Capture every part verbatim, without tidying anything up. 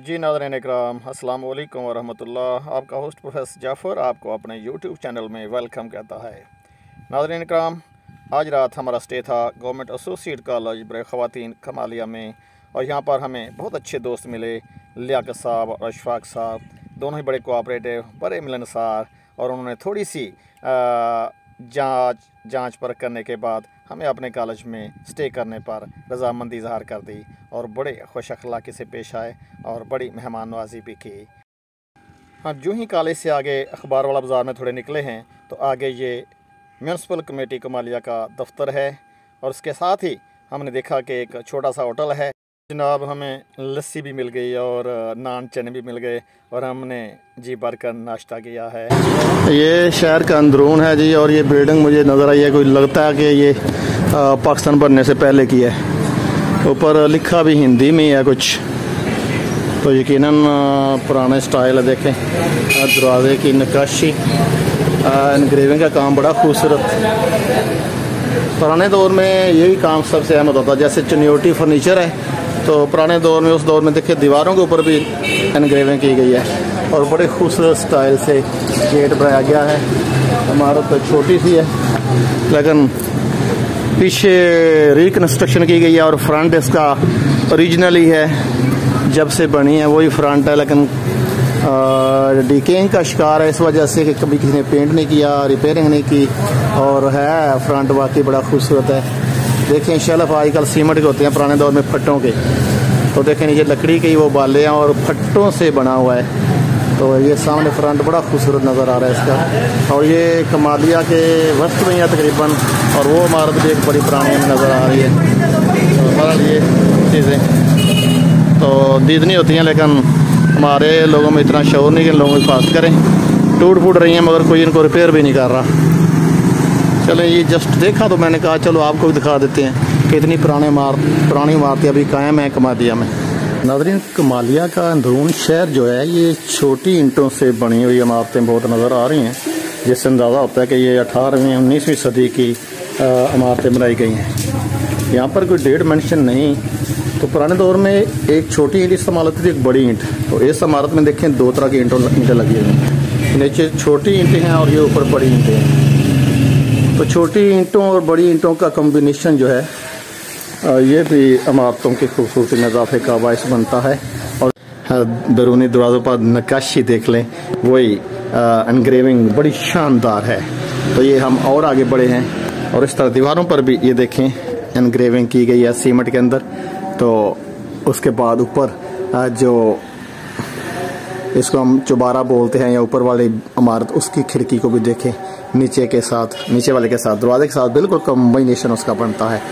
जी नाज़रीन इकराम, अस्सलाम वालेकुम वरहमतुल्लाह। आपका होस्ट प्रोफेसर जाफ़र आपको अपने यूट्यूब चैनल में वेलकम कहता है। नाज़रीन इकराम, आज रात हमारा स्टे था गवर्नमेंट एसोसिएट कॉलेज बर ख़वातीन कमालिया में, और यहाँ पर हमें बहुत अच्छे दोस्त मिले। लियाकत साहब और अशफाक साहब दोनों ही बड़े कोऑपरेटिव, बड़े मिलनसार, और उन्होंने थोड़ी सी जांच जांच परख करने के बाद हमें अपने कॉलेज में स्टे करने पर रजामंदी इजहार कर दी और बड़े खुश अखलाक़ी से पेश आए और बड़ी मेहमान नवाजी भी की। हाँ, जो ही कॉलेज से आगे अखबार वाला बाज़ार में थोड़े निकले हैं तो आगे ये म्यूनसिपल कमेटी कमालिया का दफ्तर है, और उसके साथ ही हमने देखा कि एक छोटा सा होटल है। जनाब, हमें लस्सी भी मिल गई और नान चने भी मिल गए, और हमने जी भर कर नाश्ता किया है। ये शहर का अंदरून है जी, और ये बिल्डिंग मुझे नज़र आई है, कोई लगता है कि ये पाकिस्तान बनने से पहले की है। ऊपर लिखा भी हिंदी में है कुछ, तो यकीनन पुराने स्टाइल है। देखें दरवाजे की नक्काशी, एनग्रेविंग का काम बड़ा खूबसूरत। पुराने दौर में यही काम सबसे अहम होता था। जैसे चनियोटी फर्नीचर है, तो पुराने दौर में उस दौर में देखिए दीवारों के ऊपर भी एनग्रेविंग की गई है, और बड़े खूबसूरत स्टाइल से गेट बनाया गया है। इमारत तो छोटी सी है, लेकिन पीछे रिकन्स्ट्रक्शन की गई है, और फ्रंट इसका ओरिजिनली है, जब से बनी है वही फ्रंट है, लेकिन डिकेइंग का शिकार है इस वजह से कि कभी किसी ने पेंट नहीं किया, रिपेयरिंग नहीं की, और है फ्रंट वाकई बड़ा खूबसूरत है। देखें शेल्फ आजकल सीमेंट के होते हैं, पुराने दौर में फट्टों के, तो देखें नीचे लकड़ी के वो बाले हैं और फट्टों से बना हुआ है। तो ये सामने फ्रंट बड़ा खूबसूरत नज़र आ रहा है इसका, और ये कमालिया के वस्त में है तकरीबन, और वो इमारत भी एक बड़ी पुरानी नज़र आ रही है। तो ये चीज़ें तो दीदनी होती हैं, लेकिन हमारे लोगों में इतना शौर नहीं कि लोगों को हिफाजत करें। टूट फूट रही हैं, मगर कोई इनको रिपेयर भी नहीं कर रहा। चलो, ये जस्ट देखा तो मैंने कहा चलो आपको भी दिखा देते हैं कि इतनी पुराने इमारत पुरानी इमारतें अभी कायम हैं कमालिया में। नाज़रीन, कमालिया का अंदरून शहर जो है, ये छोटी ईंटों से बनी हुई इमारतें बहुत नज़र आ रही हैं, जिससे अंदाज़ा होता है कि ये अठारहवीं उन्नीसवीं सदी की इमारतें बनाई गई हैं। यहाँ पर कोई डेट मेंशन नहीं। तो पुराने दौर में एक छोटी ईंट इस्तेमाल होती थी, एक बड़ी ईंट। तो इस इमारत में देखें दो तरह की ईंटों ईंटें लगी हुई हैं, नीचे छोटी ईंटें हैं और ये ऊपर बड़ी ईंटें हैं। तो छोटी ईंटों और बड़ी ईंटों का कॉम्बिनेशन जो है, ये भी इमारतों की खूबसूरती में इजाफे का बायस बनता है। और बैरूनी दरवाज़ों पर नक्काशी देख लें, वही एनग्रेविंग बड़ी शानदार है। तो ये हम और आगे बढ़े हैं, और इस तरह दीवारों पर भी ये देखें एनग्रेविंग की गई है सीमेंट के अंदर। तो उसके बाद ऊपर जो इसको हम चुबारा बोलते हैं, या ऊपर वाली इमारत, उसकी खिड़की को भी देखें, नीचे के साथ नीचे वाले के साथ दरवाजे के साथ बिल्कुल कॉम्बिनेशन उसका बनता है।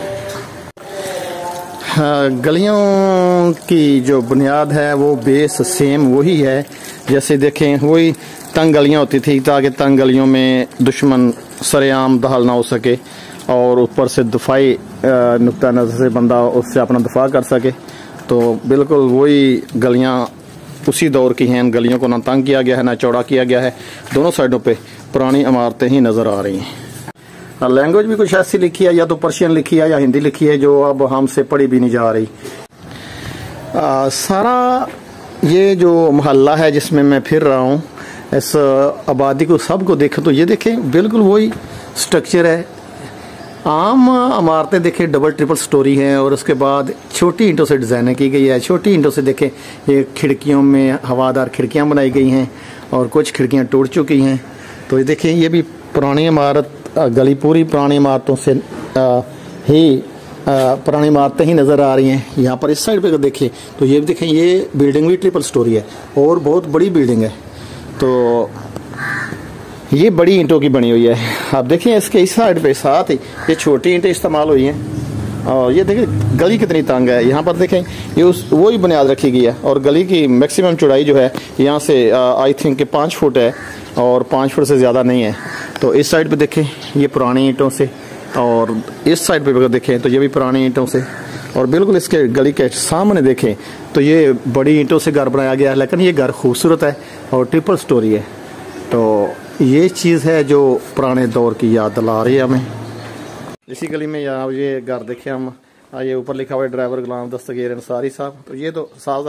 गलियों की जो बुनियाद है वो बेस सेम वही है, जैसे देखें वही तंग गलियां होती थी, ताकि तंग गलियों में दुश्मन सरेआम दखल ना हो सके, और ऊपर से दफाई नुक्ता नज़र से बंदा उससे अपना दफा कर सके। तो बिल्कुल वही गलियां उसी दौर की हैं। गलियों को ना तंग किया गया है ना चौड़ा किया गया है, दोनों साइडों पे पुरानी इमारतें ही नज़र आ रही हैं। लैंग्वेज भी कुछ ऐसी लिखी है, या तो पर्शियन लिखी है या हिंदी लिखी है, जो अब हमसे पढ़ी भी नहीं जा रही। आ, सारा ये जो मोहल्ला है जिसमें मैं फिर रहा हूँ, इस आबादी को सबको देखें तो ये देखें बिल्कुल वही स्ट्रक्चर है। आम इमारतें देखें डबल ट्रिपल स्टोरी हैं, और उसके बाद छोटी ईंटों से डिज़ाइनिंग की गई है। छोटी ईंटों से देखें ये खिड़कियों में हवादार खिड़कियां बनाई गई हैं, और कुछ खिड़कियां टूट चुकी हैं। तो ये देखें ये भी पुरानी इमारत, गली पूरी पुरानी इमारतों से आ, ही आ, पुरानी इमारतें ही नज़र आ रही हैं। यहाँ पर इस साइड पे अगर देखें तो ये देखें ये बिल्डिंग भी ट्रिपल स्टोरी है, और बहुत बड़ी बिल्डिंग है। तो ये बड़ी ईंटों की बनी हुई है। आप देखें इसके इस साइड पे साथ ही ये छोटी ईंटें इस्तेमाल हुई हैं, और ये देखें गली कितनी तंग है। यहाँ पर देखें ये उस वही बुनियाद रखी गई है, और गली की मैक्सिमम चौड़ाई जो है यहाँ से आई थिंक कि पाँच फुट है, और पाँच फुट से ज़्यादा नहीं है। तो इस साइड पे देखें ये पुरानी ईंटों से, और इस साइड पे अगर देखें तो ये भी पुरानी ईंटों से, और बिल्कुल इसके गली के सामने देखें तो ये बड़ी ईंटों से घर बनाया गया है, लेकिन ये घर खूबसूरत है और ट्रिपल स्टोरी है। तो ये चीज़ है जो पुराने दौर की याद दिला रही है हमें। इसी गली में यहाँ ये घर देखे हम, ये ऊपर लिखा हुआ है ड्राइवर गुलाम दस्तगीर अंसारी साहब। तो ये तो साफ ज़ाहिर है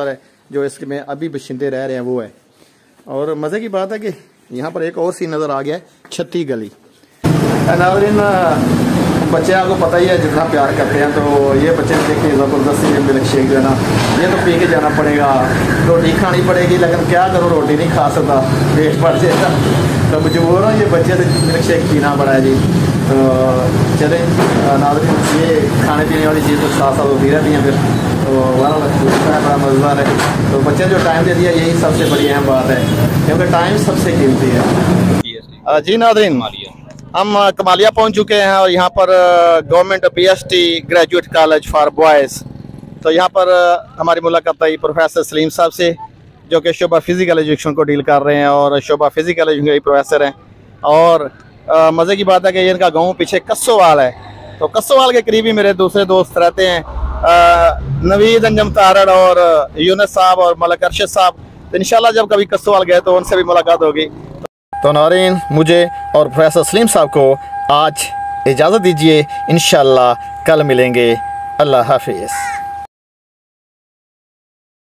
जो इसमें अभी बशिंदे रह रहे हैं वो है। और मज़े की बात है कि यहाँ पर एक और सीन नज़र आ गया है, छत्ती गली। नाज़रीन, बच्चे आपको पता ही है जितना प्यार करते हैं, तो ये बच्चे देखिए ज़बरदस्ती मिल्क शेक जो है ना ये तो पी के जाना पड़ेगा, रोटी खानी पड़ेगी, लेकिन क्या करो रोटी नहीं खा सकता, पेट बढ़ जाएगा, तो मजबूर हो ये बच्चे तो मिल्क शेक पीना पड़ा है जी। तो चलें नाज़रीन, ये खाने पीने वाली चीज़ तो साथ साथ होती रहती हैं फिर, तो बड़ा बड़ा मज़ेदार है। तो बच्चे जो टाइम दे दिया यही सबसे बड़ी अहम बात है, क्योंकि टाइम सबसे कीमती है। जी नाज़रीन, हम कमालिया पहुंच चुके हैं और यहाँ पर government PhD graduate college for boys. तो यहाँ पर हमारी मुलाकात आई प्रोफेसर सलीम साहब से, जो कि शोबा फ़िज़िकल एजुकेशन को डील कर रहे हैं और शोबा फ़िज़िकल एजुकेशन के प्रोफेसर हैं। और मज़े की बात है कि इनका गांव पीछे कस्सोवाल है, तो कस्सोवाल के करीब ही मेरे दूसरे दोस्त रहते हैं, नवीद अंजम तारड़ और यूनुस साहब और मलक अरशद साहब। तो इंशाल्लाह जब कभी कस्सोवाल गए तो उनसे भी मुलाकात होगी। तो नाज़रीन, मुझे और प्रोफेसर सलीम साहब को आज इजाज़त दीजिए, इंशाल्लाह कल मिलेंगे। अल्लाह हाफिज़।